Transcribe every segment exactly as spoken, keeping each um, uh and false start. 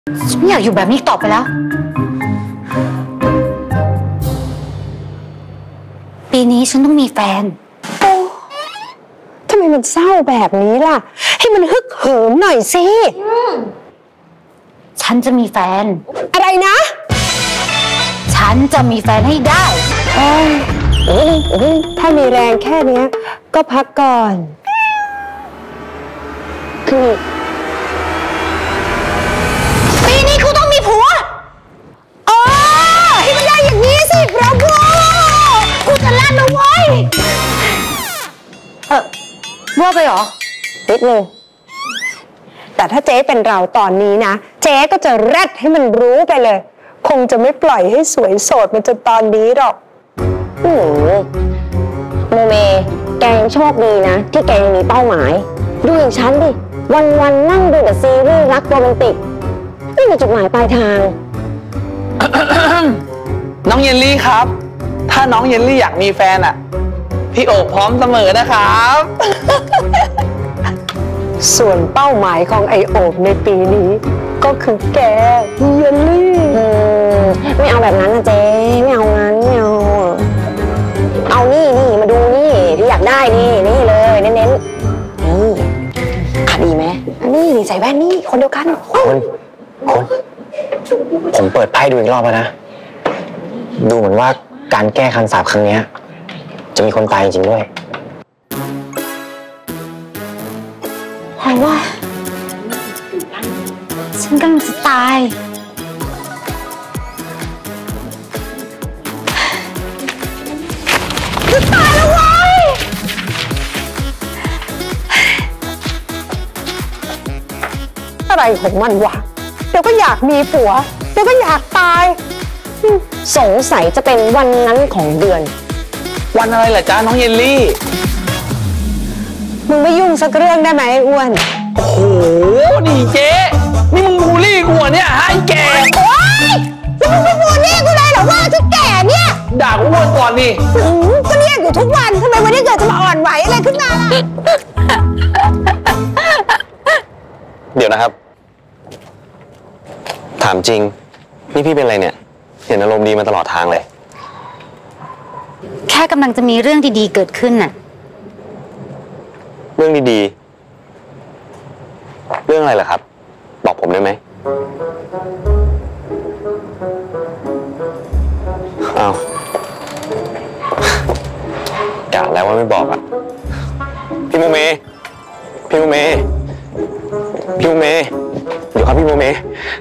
ฉันไม่อยากอยู่แบบนี้ต่อไปแล้วปีนี้ฉันต้องมีแฟนโอ้ทำไมมันเศร้าแบบนี้ล่ะให้มันฮึกเหิมหน่อยสิฉันจะมีแฟนอะไรนะฉันจะมีแฟนให้ได้เอ้ยเอ้ยเอ้ยถ้ามีแรงแค่นี้ก็พักก่อนคือปีนี้กูต้องมีผัวเออให้มันได้อย่างนี้สิพระบัวกูจะลั่นนะเว้ยเออว่าไปเหรอนิดนึงแต่ถ้าเจ๊เป็นเราตอนนี้นะเจ๊ก็จะแรดให้มันรู้ไปเลยคงจะไม่ปล่อยให้สวยโสดมาจนตอนนี้หรอกโอ้โหโมเมแกยังโชคดีนะที่แกยังมีเป้าหมายดูอย่างฉันดิวันๆนั่งดูแต่ซีรีส์รักโรแมนติกนี่มีจุดหมายปลายทางน้องเยลลี่ครับถ้าน้องเยลลี่อยากมีแฟนอ่ะพี่โอบพร้อมเสมอนะครับส่วนเป้าหมายของไอโอบในปีนี้ก็คือแกเยลลี่ไม่เอาแบบนั้นนะเจ๊ไม่เอางั้นไม่เอาเอานี่นี่มาดูนี่ที่อยากได้นี่นี่เลยเน้นๆนี่อ่ะดีไหมอันนี้ใส่แว่นนี่คนเดียวกันคนคนผมเปิดไพ่ดูอีกรอบแล้วนะดูเหมือนว่าการแก้คำสาปครั้งนี้จะมีคนตายจริงด้วยแปลว่าฉันกำลังจะตายจะตายแล้วเว้ยอะไรของมันวะเดี๋ยวก็อยากมีผัวเดี๋ยวก็อยากตายสงสัยจะเป็นวันนั้นของเดือนวันอะไรล่ะจ๊ะน้องเยลลี่มึงไม่ยุ่งสักเรื่องได้ไหมไอ้อ้วนโอ้โหนี่เจ๊นี่มึงบูลลี่กูเนี่ยฮะไอ้แก่โอ๊ยแล้วมึงไม่บูลลี่กูเลยเหรอว่าที่แก่เนี่ยด่ากูอ้วนก่อนนี่ก็เรียกอยู่ทุกวันทำไมวันนี้เกิดจะมาอ่อนไหวอะไรขึ้นมาล่ะเดี๋ยวนะครับถามจริงนี่พี่เป็นอะไรเนี่ยเห็นอารมณ์ดีมาตลอดทางเลยแค่กำลังจะมีเรื่องดีๆเกิดขึ้นน่ะเรื่องดีๆเรื่องอะไรเหรอครับบอกผมได้ไหมอ้าวกะแล้วว่าไม่บอกอ่ะพี่โมเมพี่โมเมพี่โมเมเดี๋ยวครับพี่โมเม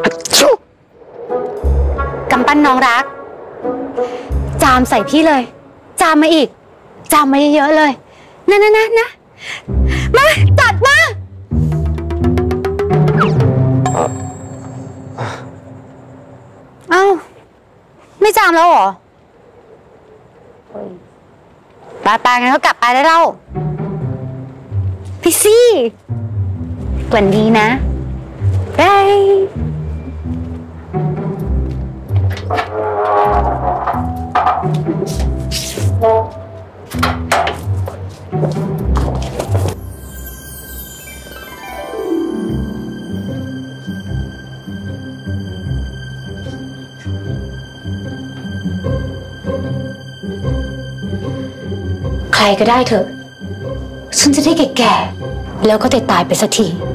กำปั้นน้องรักจามใส่พี่เลยจามมาอีกจามมาเยอะๆเลยนะนะนะนะมาจัดมาเอ้าไม่จามแล้วเหรอปาปางั้นก็กลับไปได้แล้วพี่ซี่กวนดีนะบายใครก็ได้เถอะฉันจะได้แก่ๆแล้วก็ตายๆไปสักที